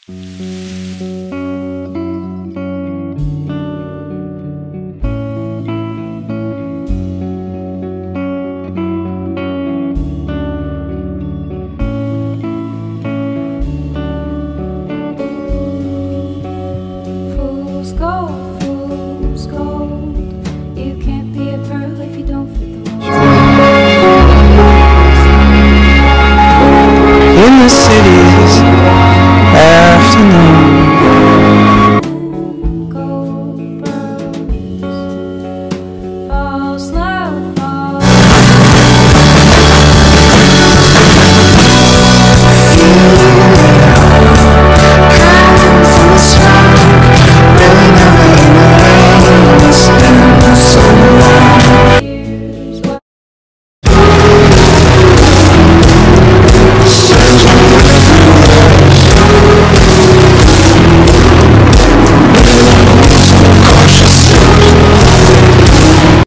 Fool's gold. You can't be a pearl if you don't fit the mold. In the city's afternoon,